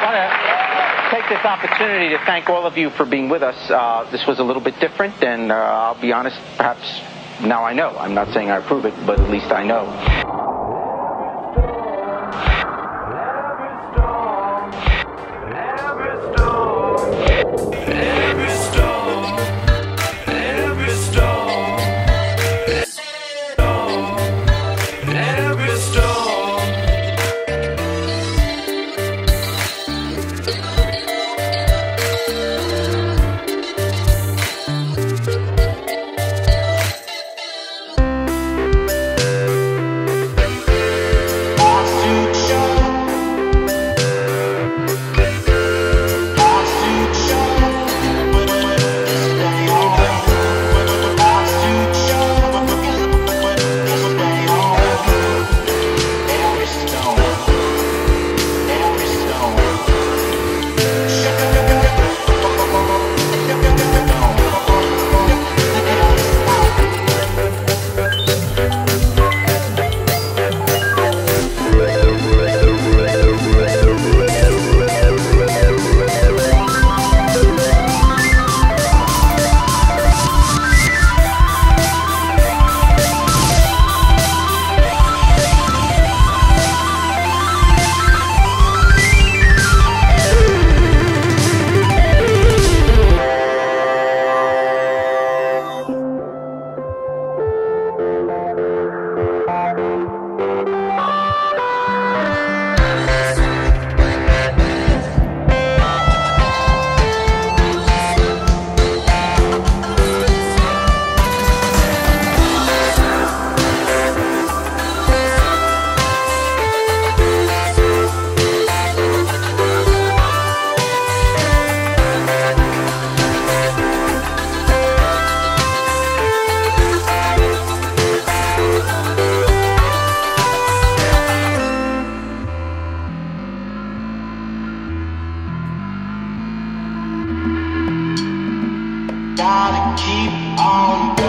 want to take this opportunity to thank all of you for being with us. This was a little bit different, and I'll be honest, perhaps now I know. I'm not saying I approve it, but at least I know. Gotta keep on